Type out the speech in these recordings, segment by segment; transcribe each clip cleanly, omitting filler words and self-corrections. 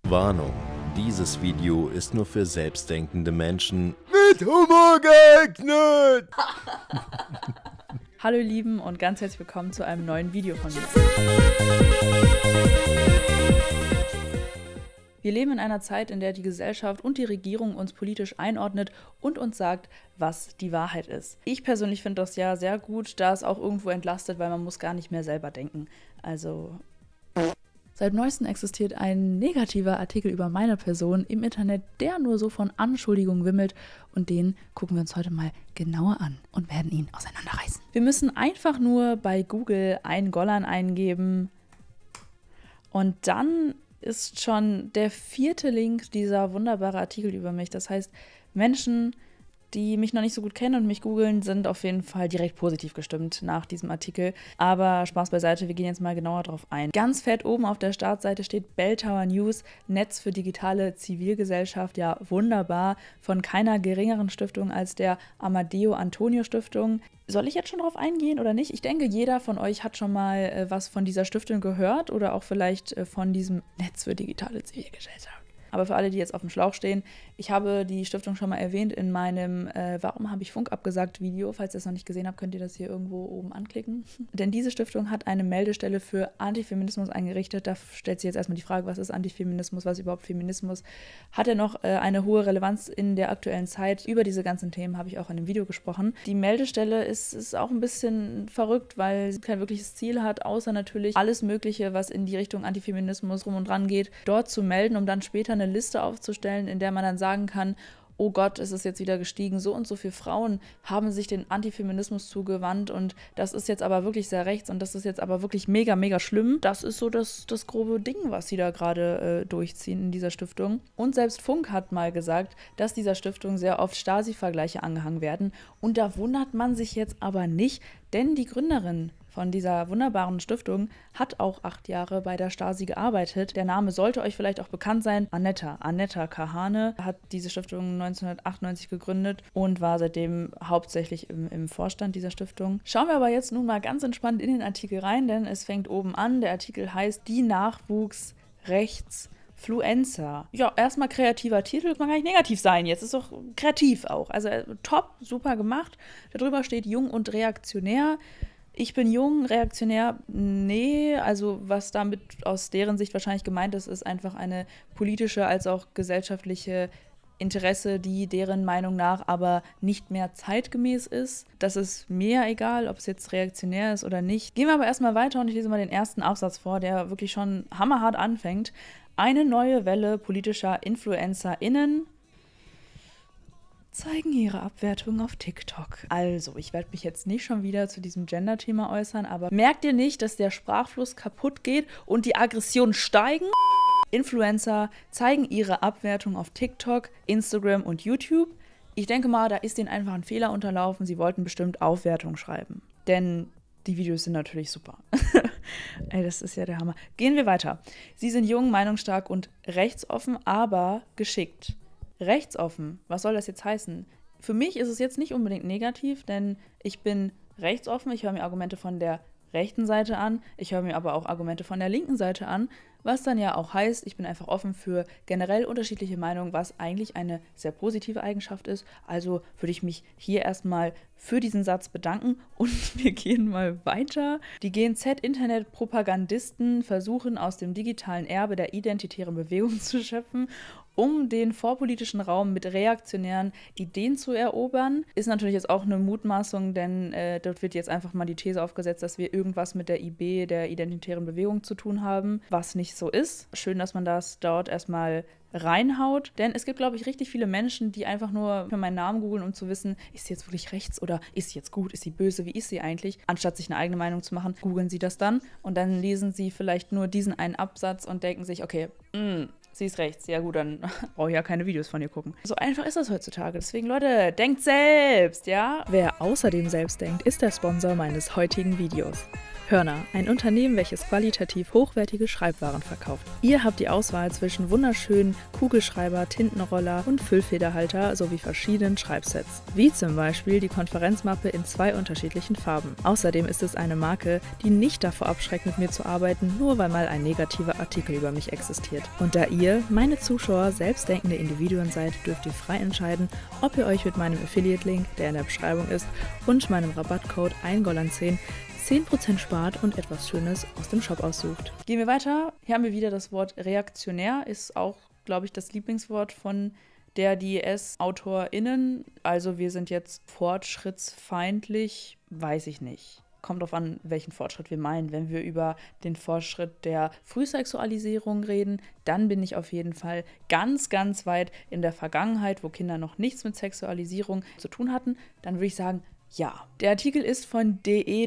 Warnung: Dieses Video ist nur für selbstdenkende Menschen mit Humor geeignet. Hallo ihr Lieben und ganz herzlich willkommen zu einem neuen Video von mir. Wir leben in einer Zeit, in der die Gesellschaft und die Regierung uns politisch einordnet und uns sagt, was die Wahrheit ist. Ich persönlich finde das ja sehr gut, da es auch irgendwo entlastet, weil man muss gar nicht mehr selber denken. Also seit neuestem existiert ein negativer Artikel über meine Person im Internet, der nur so von Anschuldigungen wimmelt, und den gucken wir uns heute mal genauer an und werden ihn auseinanderreißen. Wir müssen einfach nur bei Google einen Golan eingeben und dann ist schon der 4. Link dieser wunderbare Artikel über mich. Das heißt, Menschen, die mich noch nicht so gut kennen und mich googeln, sind auf jeden Fall direkt positiv gestimmt nach diesem Artikel. Aber Spaß beiseite, wir gehen jetzt mal genauer drauf ein. Ganz fett oben auf der Startseite steht Belltower News, Netz für digitale Zivilgesellschaft. Ja, wunderbar. Von keiner geringeren Stiftung als der Amadeo Antonio Stiftung. Soll ich jetzt schon drauf eingehen oder nicht? Ich denke, jeder von euch hat schon mal was von dieser Stiftung gehört oder auch vielleicht von diesem Netz für digitale Zivilgesellschaft. Aber für alle, die jetzt auf dem Schlauch stehen, ich habe die Stiftung schon mal erwähnt in meinem Warum habe ich Funk abgesagt Video. Falls ihr es noch nicht gesehen habt, könnt ihr das hier irgendwo oben anklicken. Denn diese Stiftung hat eine Meldestelle für Antifeminismus eingerichtet. Da stellt sich jetzt erstmal die Frage, was ist Antifeminismus, was ist überhaupt Feminismus? Hat er noch eine hohe Relevanz in der aktuellen Zeit? Über diese ganzen Themen habe ich auch in einem Video gesprochen. Die Meldestelle ist auch ein bisschen verrückt, weil sie kein wirkliches Ziel hat, außer natürlich alles Mögliche, was in die Richtung Antifeminismus rum und dran geht, dort zu melden, um dann später eine Liste aufzustellen, in der man dann sagen kann, oh Gott, es ist jetzt wieder gestiegen, so und so viele Frauen haben sich den Antifeminismus zugewandt und das ist jetzt aber wirklich sehr rechts und das ist jetzt aber wirklich mega, mega schlimm. Das ist so das grobe Ding, was sie da gerade durchziehen in dieser Stiftung. Und selbst Funk hat mal gesagt, dass dieser Stiftung sehr oft Stasi-Vergleiche angehangen werden und da wundert man sich jetzt aber nicht, denn die Gründerin von dieser wunderbaren Stiftung hat auch 8 Jahre bei der Stasi gearbeitet. Der Name sollte euch vielleicht auch bekannt sein. Annetta Kahane hat diese Stiftung 1998 gegründet und war seitdem hauptsächlich im Vorstand dieser Stiftung. Schauen wir aber jetzt nun mal ganz entspannt in den Artikel rein, denn es fängt oben an. Der Artikel heißt Die Nachwuchsrechtsfluencer. Ja, erstmal kreativer Titel, kann gar nicht negativ sein. Jetzt ist doch kreativ auch. Also top, super gemacht. Darüber steht jung und reaktionär. Ich bin jung, reaktionär, nee, also was damit aus deren Sicht wahrscheinlich gemeint ist, ist einfach eine politische als auch gesellschaftliche Interesse, die deren Meinung nach aber nicht mehr zeitgemäß ist. Das ist mir egal, ob es jetzt reaktionär ist oder nicht. Gehen wir aber erstmal weiter und ich lese mal den ersten Aufsatz vor, der wirklich schon hammerhart anfängt. Eine neue Welle politischer InfluencerInnen zeigen ihre Abwertung auf TikTok. Also, ich werde mich jetzt nicht schon wieder zu diesem Gender-Thema äußern, aber merkt ihr nicht, dass der Sprachfluss kaputt geht und die Aggressionen steigen? Influencer zeigen ihre Abwertung auf TikTok, Instagram und YouTube. Ich denke mal, da ist ihnen einfach ein Fehler unterlaufen. Sie wollten bestimmt Aufwertung schreiben. Denn die Videos sind natürlich super. Ey, das ist ja der Hammer. Gehen wir weiter. Sie sind jung, meinungsstark und rechtsoffen, aber geschickt. Rechtsoffen, was soll das jetzt heißen? Für mich ist es jetzt nicht unbedingt negativ, denn ich bin rechtsoffen, ich höre mir Argumente von der rechten Seite an, ich höre mir aber auch Argumente von der linken Seite an, was dann ja auch heißt, ich bin einfach offen für generell unterschiedliche Meinungen, was eigentlich eine sehr positive Eigenschaft ist. Also würde ich mich hier erstmal für diesen Satz bedanken und wir gehen mal weiter. Die GNZ-Internet-Propagandisten versuchen aus dem digitalen Erbe der identitären Bewegung zu schöpfen, um den vorpolitischen Raum mit reaktionären Ideen zu erobern. Ist natürlich jetzt auch eine Mutmaßung, denn dort wird jetzt einfach mal die These aufgesetzt, dass wir irgendwas mit der IB, der identitären Bewegung, zu tun haben, was nicht so ist. Schön, dass man das dort erstmal reinhaut, denn es gibt, glaube ich, richtig viele Menschen, die einfach nur für meinen Namen googeln, um zu wissen, ist sie jetzt wirklich rechts oder ist sie jetzt gut, ist sie böse, wie ist sie eigentlich? Anstatt sich eine eigene Meinung zu machen, googeln sie das dann und dann lesen sie vielleicht nur diesen einen Absatz und denken sich, okay, sie ist rechts, ja gut, dann brauche ich ja keine Videos von ihr gucken. So einfach ist das heutzutage, deswegen Leute, denkt selbst, ja? Wer außerdem selbst denkt, ist der Sponsor meines heutigen Videos. Hörner, ein Unternehmen, welches qualitativ hochwertige Schreibwaren verkauft. Ihr habt die Auswahl zwischen wunderschönen Kugelschreiber, Tintenroller und Füllfederhalter sowie verschiedenen Schreibsets, wie zum Beispiel die Konferenzmappe in 2 unterschiedlichen Farben. Außerdem ist es eine Marke, die nicht davor abschreckt, mit mir zu arbeiten, nur weil mal ein negativer Artikel über mich existiert. Und da ihr, meine Zuschauer, selbstdenkende Individuen seid, dürft ihr frei entscheiden, ob ihr euch mit meinem Affiliate-Link, der in der Beschreibung ist, und meinem Rabattcode EINGOLAN10 10% spart und etwas Schönes aus dem Shop aussucht. Gehen wir weiter. Hier haben wir wieder das Wort reaktionär. Ist auch, glaube ich, das Lieblingswort von der DES-AutorInnen. Also wir sind jetzt fortschrittsfeindlich, weiß ich nicht. Kommt drauf an, welchen Fortschritt wir meinen. Wenn wir über den Fortschritt der Frühsexualisierung reden, dann bin ich auf jeden Fall ganz, ganz weit in der Vergangenheit, wo Kinder noch nichts mit Sexualisierung zu tun hatten. Dann würde ich sagen, ja. Der Artikel ist von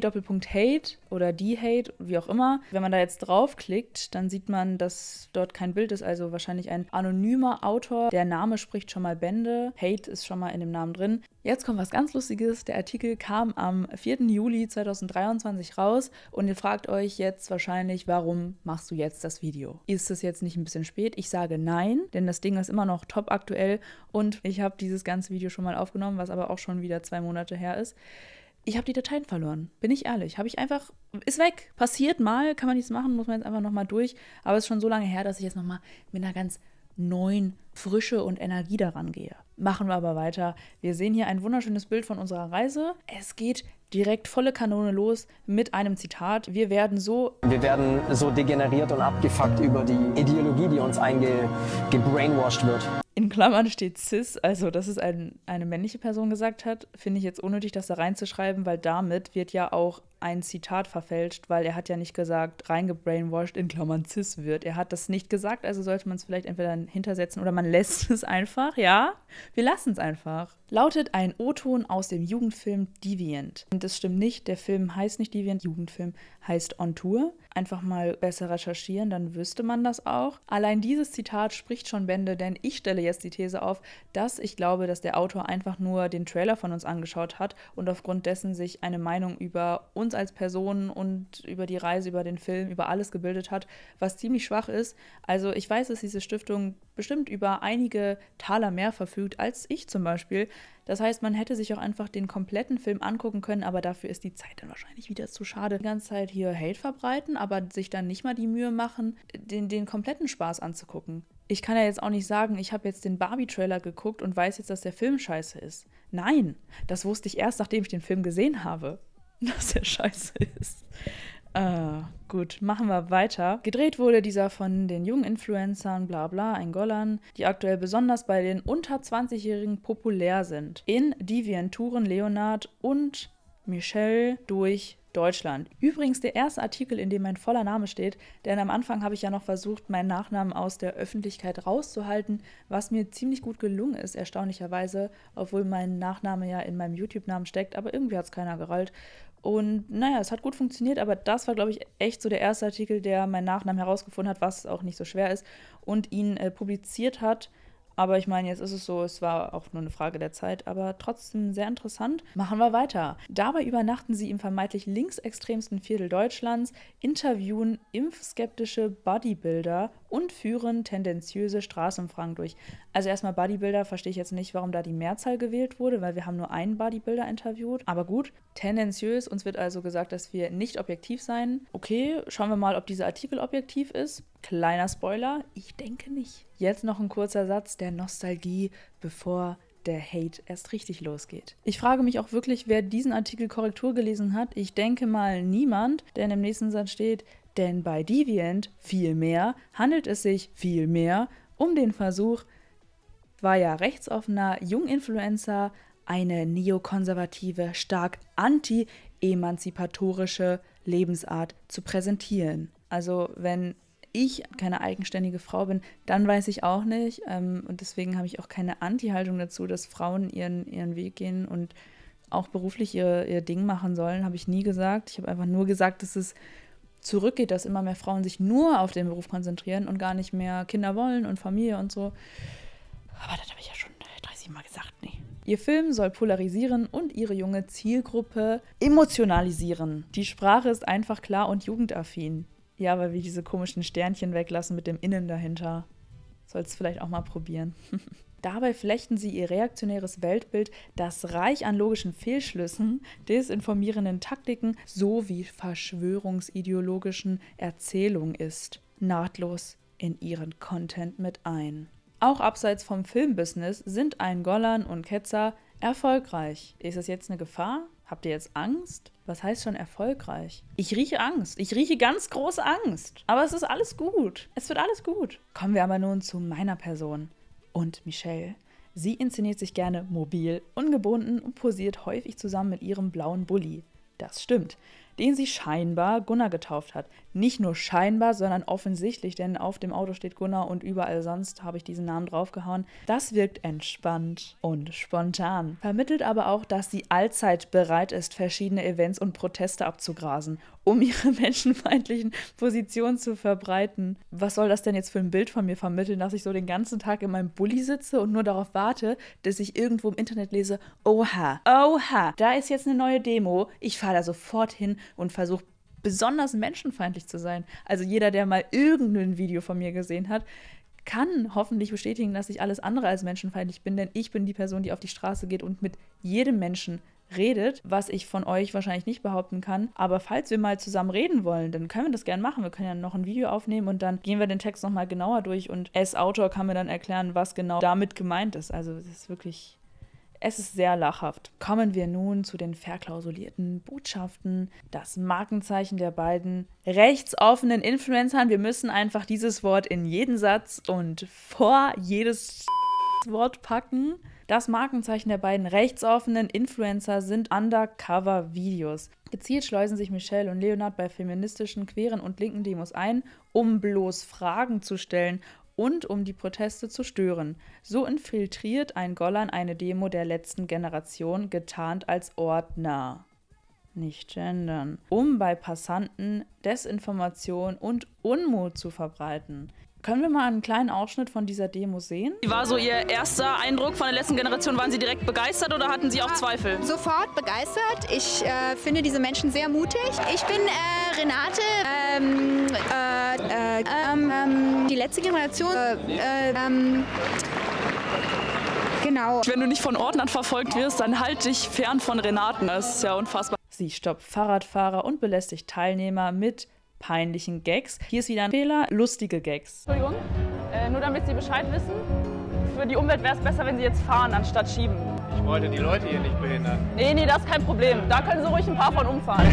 de.hate oder die-hate, wie auch immer. Wenn man da jetzt draufklickt, dann sieht man, dass dort kein Bild ist, also wahrscheinlich ein anonymer Autor. Der Name spricht schon mal Bände. Hate ist schon mal in dem Namen drin. Jetzt kommt was ganz Lustiges. Der Artikel kam am 4. Juli 2023 raus und ihr fragt euch jetzt wahrscheinlich, warum machst du jetzt das Video? Ist es jetzt nicht ein bisschen spät? Ich sage nein, denn das Ding ist immer noch top aktuell und ich habe dieses ganze Video schon mal aufgenommen, was aber auch schon wieder 2 Monate her ist. Ich habe die Dateien verloren, bin ich ehrlich. Habe ich einfach, ist weg, passiert mal, kann man nichts machen, muss man jetzt einfach nochmal durch. Aber es ist schon so lange her, dass ich jetzt nochmal mit einer ganz neuen Frische und Energie daran gehe. Machen wir aber weiter. Wir sehen hier ein wunderschönes Bild von unserer Reise. Es geht direkt volle Kanone los mit einem Zitat. Wir werden so degeneriert und abgefuckt über die Ideologie, die uns gebrainwashed wird. In Klammern steht cis, also dass es eine männliche Person gesagt hat, finde ich jetzt unnötig, das da reinzuschreiben, weil damit wird ja auch ein Zitat verfälscht, weil er hat ja nicht gesagt, reingebrainwashed, in Klammern cis wird. Er hat das nicht gesagt, also sollte man es vielleicht entweder hintersetzen oder man lässt es einfach, ja? Wir lassen es einfach. Lautet ein O-Ton aus dem Jugendfilm Deviant. Und das stimmt nicht, der Film heißt nicht Deviant, Jugendfilm heißt On Tour. Einfach mal besser recherchieren, dann wüsste man das auch. Allein dieses Zitat spricht schon Bände, denn ich stelle jetzt die These auf, dass ich glaube, dass der Autor einfach nur den Trailer von uns angeschaut hat und aufgrund dessen sich eine Meinung über uns als Personen und über die Reise, über den Film, über alles gebildet hat, was ziemlich schwach ist. Also ich weiß, dass diese Stiftung bestimmt über einige Taler mehr verfügt als ich zum Beispiel. Das heißt, man hätte sich auch einfach den kompletten Film angucken können, aber dafür ist die Zeit dann wahrscheinlich wieder zu schade. Die ganze Zeit hier Hate verbreiten, aber sich dann nicht mal die Mühe machen, den kompletten Spaß anzugucken. Ich kann ja jetzt auch nicht sagen, ich habe jetzt den Barbie-Trailer geguckt und weiß jetzt, dass der Film scheiße ist. Nein, das wusste ich erst, nachdem ich den Film gesehen habe, dass er scheiße ist. Gut, machen wir weiter. Gedreht wurde dieser von den jungen Influencern, bla bla, EINGOLAN, die aktuell besonders bei den unter 20-Jährigen populär sind. In Deviant touren Leonard und Michelle durch Deutschland. Übrigens der erste Artikel, in dem mein voller Name steht, denn am Anfang habe ich ja noch versucht, meinen Nachnamen aus der Öffentlichkeit rauszuhalten, was mir ziemlich gut gelungen ist, erstaunlicherweise, obwohl mein Nachname ja in meinem YouTube-Namen steckt, aber irgendwie hat es keiner gerallt. Und naja, es hat gut funktioniert, aber das war, glaube ich, echt so der erste Artikel, der meinen Nachnamen herausgefunden hat, was auch nicht so schwer ist, und ihn publiziert hat. Aber ich meine, jetzt ist es so, es war auch nur eine Frage der Zeit, aber trotzdem sehr interessant. Machen wir weiter. Dabei übernachten sie im vermeintlich linksextremsten Viertel Deutschlands, interviewen impfskeptische Bodybuilder und führen tendenziöse Straßenumfragen durch. Also erstmal Bodybuilder, verstehe ich jetzt nicht, warum da die Mehrzahl gewählt wurde, weil wir haben nur einen Bodybuilder interviewt. Aber gut, tendenziös, uns wird also gesagt, dass wir nicht objektiv sein. Okay, schauen wir mal, ob dieser Artikel objektiv ist. Kleiner Spoiler, ich denke nicht. Jetzt noch ein kurzer Satz der Nostalgie, bevor der Hate erst richtig losgeht. Ich frage mich auch wirklich, wer diesen Artikel Korrektur gelesen hat. Ich denke mal niemand, denn im nächsten Satz steht, denn bei Deviant vielmehr handelt es sich vielmehr um den Versuch, war ja rechtsoffener Junginfluencer eine neokonservative, stark anti-emanzipatorische Lebensart zu präsentieren. Also wenn ich keine eigenständige Frau bin, dann weiß ich auch nicht. Und deswegen habe ich auch keine Anti-Haltung dazu, dass Frauen ihren Weg gehen und auch beruflich ihr Ding machen sollen, habe ich nie gesagt. Ich habe einfach nur gesagt, dass es zurückgeht, dass immer mehr Frauen sich nur auf den Beruf konzentrieren und gar nicht mehr Kinder wollen und Familie und so. Aber das habe ich ja schon 30 Mal gesagt, nee. Ihr Film soll polarisieren und ihre junge Zielgruppe emotionalisieren. Die Sprache ist einfach klar und jugendaffin. Ja, weil wir diese komischen Sternchen weglassen mit dem Innen dahinter. Sollst vielleicht auch mal probieren. Dabei flechten sie ihr reaktionäres Weltbild, das reich an logischen Fehlschlüssen, desinformierenden Taktiken sowie verschwörungsideologischen Erzählungen ist, nahtlos in ihren Content mit ein. Auch abseits vom Filmbusiness sind Golan und Ketzer erfolgreich. Ist es jetzt eine Gefahr? Habt ihr jetzt Angst? Was heißt schon erfolgreich? Ich rieche Angst. Ich rieche ganz große Angst. Aber es ist alles gut. Es wird alles gut. Kommen wir aber nun zu meiner Person. Und Michelle. Sie inszeniert sich gerne mobil, ungebunden und posiert häufig zusammen mit ihrem blauen Bulli. Das stimmt. Den sie scheinbar Gunnar getauft hat. Nicht nur scheinbar, sondern offensichtlich, denn auf dem Auto steht Gunnar und überall sonst habe ich diesen Namen draufgehauen. Das wirkt entspannt und spontan. Vermittelt aber auch, dass sie allzeit bereit ist, verschiedene Events und Proteste abzugrasen, um ihre menschenfeindlichen Positionen zu verbreiten. Was soll das denn jetzt für ein Bild von mir vermitteln, dass ich so den ganzen Tag in meinem Bulli sitze und nur darauf warte, dass ich irgendwo im Internet lese, oha, da ist jetzt eine neue Demo, ich fahre da sofort hin und versuche besonders menschenfeindlich zu sein. Also jeder, der mal irgendein Video von mir gesehen hat, kann hoffentlich bestätigen, dass ich alles andere als menschenfeindlich bin, denn ich bin die Person, die auf die Straße geht und mit jedem Menschen redet, was ich von euch wahrscheinlich nicht behaupten kann. Aber falls wir mal zusammen reden wollen, dann können wir das gerne machen. Wir können ja noch ein Video aufnehmen und dann gehen wir den Text nochmal genauer durch und als Autor kann mir dann erklären, was genau damit gemeint ist. Also es ist wirklich... Es ist sehr lachhaft. Kommen wir nun zu den verklausulierten Botschaften. Das Markenzeichen der beiden rechtsoffenen Influencern. Wir müssen einfach dieses Wort in jeden Satz und vor jedes Wort packen. Das Markenzeichen der beiden rechtsoffenen Influencer sind Undercover-Videos. Gezielt schleusen sich Michelle und Leonard bei feministischen, queeren und linken Demos ein, um bloß Fragen zu stellen und um die Proteste zu stören. So infiltriert Golan eine Demo der letzten Generation, getarnt als Ordner. Nicht gendern. Um bei Passanten Desinformation und Unmut zu verbreiten. Können wir mal einen kleinen Ausschnitt von dieser Demo sehen? Wie war so Ihr erster Eindruck von der letzten Generation? Waren Sie direkt begeistert oder hatten Sie auch Zweifel? Sofort begeistert. Ich finde diese Menschen sehr mutig. Ich bin Renate. Die letzte Generation. Genau. Wenn du nicht von Ordnern verfolgt wirst, dann halt dich fern von Renaten. Das ist ja unfassbar. Sie stoppt Fahrradfahrer und belästigt Teilnehmer mit peinlichen Gags. Hier ist wieder ein Fehler, lustige Gags. Entschuldigung, nur damit Sie Bescheid wissen, für die Umwelt wäre es besser, wenn Sie jetzt fahren, anstatt schieben. Ich wollte die Leute hier nicht behindern. Nee, das ist kein Problem. Da können Sie ruhig ein paar von umfahren.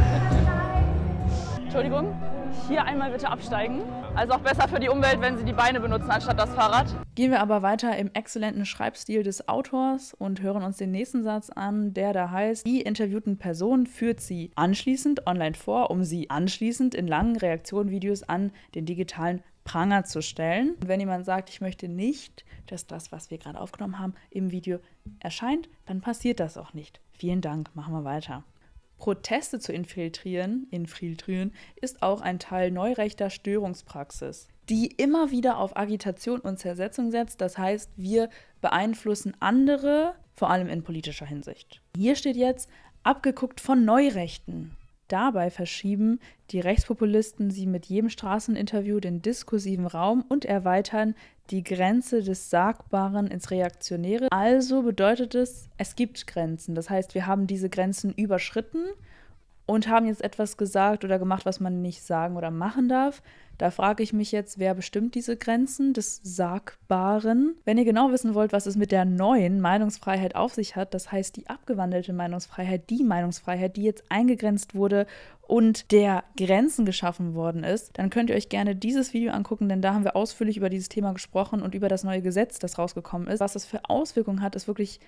Entschuldigung, hier einmal bitte absteigen. Also auch besser für die Umwelt, wenn Sie die Beine benutzen, anstatt das Fahrrad. Gehen wir aber weiter im exzellenten Schreibstil des Autors und hören uns den nächsten Satz an, der da heißt: Die interviewten Person führt sie anschließend online vor, um sie anschließend in langen Reaktionenvideos an den digitalen Pranger zu stellen. Und wenn jemand sagt, ich möchte nicht, dass das, was wir gerade aufgenommen haben, im Video erscheint, dann passiert das auch nicht. Vielen Dank, machen wir weiter. Proteste zu infiltrieren, ist auch ein Teil neurechter Störungspraxis, die immer wieder auf Agitation und Zersetzung setzt. Das heißt, wir beeinflussen andere, vor allem in politischer Hinsicht. Hier steht jetzt, abgeguckt von Neurechten. Dabei verschieben die Rechtspopulisten sie mit jedem Straßeninterview den diskursiven Raum und erweitern die Grenze des Sagbaren ins Reaktionäre. Also bedeutet es, es gibt Grenzen. Das heißt, wir haben diese Grenzen überschritten und haben jetzt etwas gesagt oder gemacht, was man nicht sagen oder machen darf. Da frage ich mich jetzt, wer bestimmt diese Grenzen des Sagbaren? Wenn ihr genau wissen wollt, was es mit der neuen Meinungsfreiheit auf sich hat, das heißt die abgewandelte Meinungsfreiheit, die Meinungsfreiheit, die jetzt eingegrenzt wurde und der Grenzen geschaffen worden ist, dann könnt ihr euch gerne dieses Video angucken, denn da haben wir ausführlich über dieses Thema gesprochen und über das neue Gesetz, das rausgekommen ist. Was das für Auswirkungen hat, ist wirklich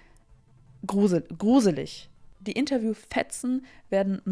gruselig. Die Interviewfetzen werden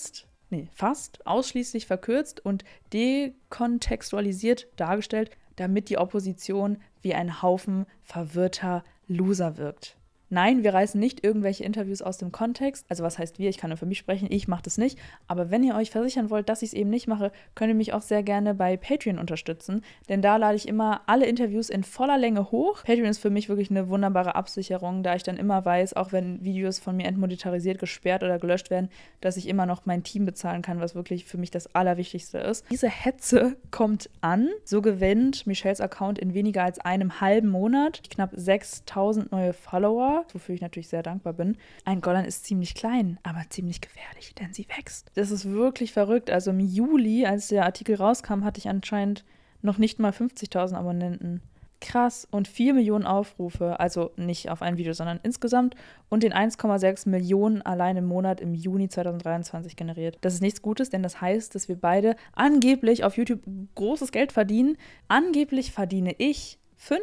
fast ausschließlich verkürzt und dekontextualisiert dargestellt, damit die Opposition wie ein Haufen verwirrter Loser wirkt. Nein, wir reißen nicht irgendwelche Interviews aus dem Kontext. Also was heißt wir? Ich kann nur für mich sprechen, ich mache das nicht. Aber wenn ihr euch versichern wollt, dass ich es eben nicht mache, könnt ihr mich auch sehr gerne bei Patreon unterstützen. Denn da lade ich immer alle Interviews in voller Länge hoch. Patreon ist für mich wirklich eine wunderbare Absicherung, da ich dann immer weiß, auch wenn Videos von mir entmonetarisiert, gesperrt oder gelöscht werden, dass ich immer noch mein Team bezahlen kann, was wirklich für mich das Allerwichtigste ist. Diese Hetze kommt an. So gewinnt Michelles Account in weniger als einem halben Monat knapp 6.000 neue Follower, wofür ich natürlich sehr dankbar bin. Ein Golan ist ziemlich klein, aber ziemlich gefährlich, denn sie wächst. Das ist wirklich verrückt. Also im Juli, als der Artikel rauskam, hatte ich anscheinend noch nicht mal 50.000 Abonnenten. Krass. Und 4 Millionen Aufrufe, also nicht auf ein Video, sondern insgesamt, und den 1,6 Millionen allein im Monat im Juni 2023 generiert. Das ist nichts Gutes, denn das heißt, dass wir beide angeblich auf YouTube großes Geld verdienen. Angeblich verdiene ich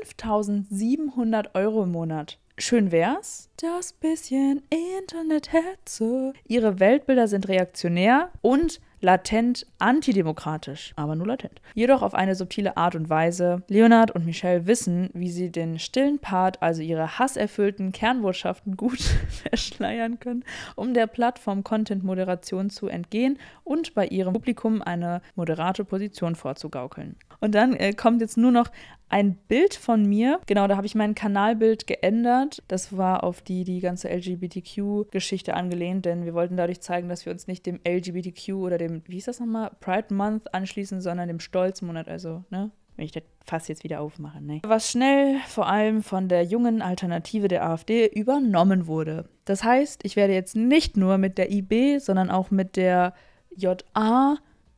5.700 € im Monat. Schön wär's. Das bisschen Internethetze. Ihre Weltbilder sind reaktionär und latent antidemokratisch, aber nur latent. Jedoch auf eine subtile Art und Weise. Leonard und Michelle wissen, wie sie den stillen Part, also ihre hasserfüllten Kernbotschaften gut verschleiern können, um der Plattform Content-Moderation zu entgehen und bei ihrem Publikum eine moderate Position vorzugaukeln. Und dann kommt jetzt nur noch ein Bild von mir. Genau, da habe ich mein Kanalbild geändert. Das war auf die ganze LGBTQ-Geschichte angelehnt, denn wir wollten dadurch zeigen, dass wir uns nicht dem LGBTQ oder dem, wie hieß das nochmal, Pride Month anschließen, sondern dem Stolzmonat, also, ne? Wenn ich das Fass jetzt wieder aufmache, ne? Was schnell vor allem von der jungen Alternative der AfD übernommen wurde. Das heißt, ich werde jetzt nicht nur mit der IB, sondern auch mit der JA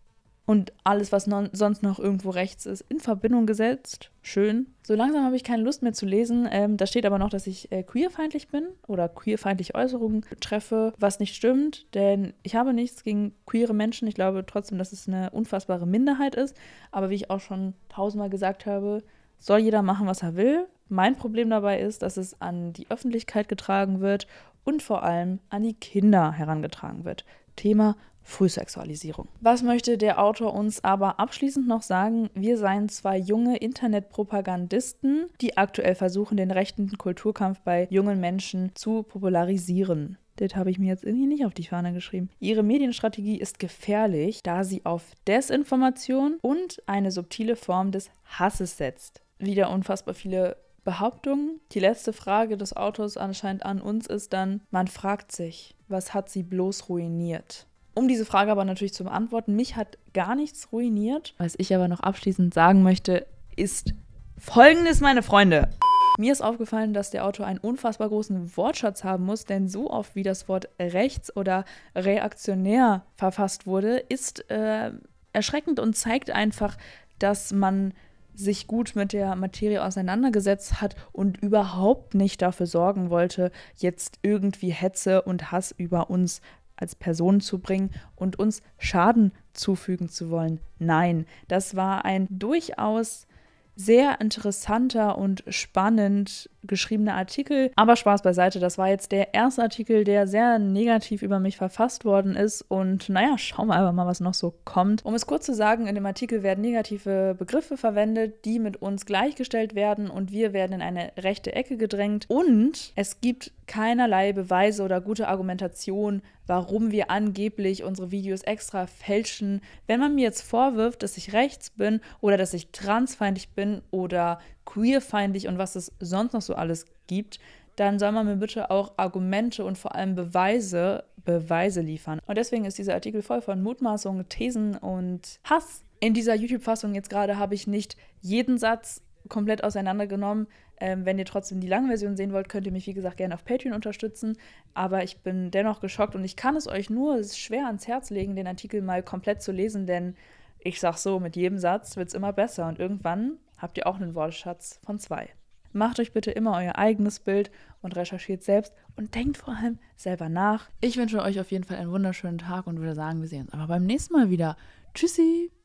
und alles, was sonst noch irgendwo rechts ist, in Verbindung gesetzt. Schön. So langsam habe ich keine Lust mehr zu lesen. Da steht aber noch, dass ich queerfeindlich bin oder queerfeindliche Äußerungen treffe, was nicht stimmt, denn ich habe nichts gegen queere Menschen. Ich glaube trotzdem, dass es eine unfassbare Minderheit ist. Aber wie ich auch schon 1000-mal gesagt habe, soll jeder machen, was er will. Mein Problem dabei ist, dass es an die Öffentlichkeit getragen wird und vor allem an die Kinder herangetragen wird. Thema Frühsexualisierung. Was möchte der Autor uns aber abschließend noch sagen? Wir seien zwei junge Internetpropagandisten, die aktuell versuchen, den rechten Kulturkampf bei jungen Menschen zu popularisieren. Das habe ich mir jetzt irgendwie nicht auf die Fahne geschrieben. Ihre Medienstrategie ist gefährlich, da sie auf Desinformation und eine subtile Form des Hasses setzt. Wieder unfassbar viele Behauptungen. Die letzte Frage des Autors anscheinend an uns ist dann, man fragt sich, was hat sie bloß ruiniert? Um diese Frage aber natürlich zu beantworten, mich hat gar nichts ruiniert. Was ich aber noch abschließend sagen möchte, ist Folgendes, meine Freunde. Mir ist aufgefallen, dass der Autor einen unfassbar großen Wortschatz haben muss, denn so oft wie das Wort rechts oder reaktionär verfasst wurde, ist erschreckend und zeigt einfach, dass man sich gut mit der Materie auseinandergesetzt hat und überhaupt nicht dafür sorgen wollte, jetzt irgendwie Hetze und Hass über uns als Personen zu bringen und uns Schaden zufügen zu wollen. Nein, das war ein durchaus sehr interessanter und spannend geschriebener Artikel. Aber Spaß beiseite, das war jetzt der erste Artikel, der sehr negativ über mich verfasst worden ist. Und naja, schauen wir einfach mal, was noch so kommt. Um es kurz zu sagen, in dem Artikel werden negative Begriffe verwendet, die mit uns gleichgestellt werden und wir werden in eine rechte Ecke gedrängt. Und es gibt keinerlei Beweise oder gute Argumentation, warum wir angeblich unsere Videos extra fälschen. Wenn man mir jetzt vorwirft, dass ich rechts bin oder dass ich transfeindlich bin oder queerfeindlich und was es sonst noch so alles gibt, dann soll man mir bitte auch Argumente und vor allem Beweise liefern. Und deswegen ist dieser Artikel voll von Mutmaßungen, Thesen und Hass. In dieser YouTube-Fassung jetzt gerade habe ich nicht jeden Satz komplett auseinandergenommen. Wenn ihr trotzdem die lange Version sehen wollt, könnt ihr mich, wie gesagt, gerne auf Patreon unterstützen. Aber ich bin dennoch geschockt und ich kann es euch nur schwer ans Herz legen, den Artikel mal komplett zu lesen, denn ich sag so, mit jedem Satz wird es immer besser und irgendwann habt ihr auch einen Wortschatz von 2. Macht euch bitte immer euer eigenes Bild und recherchiert selbst und denkt vor allem selber nach. Ich wünsche euch auf jeden Fall einen wunderschönen Tag und würde sagen, wir sehen uns aber beim nächsten Mal wieder. Tschüssi!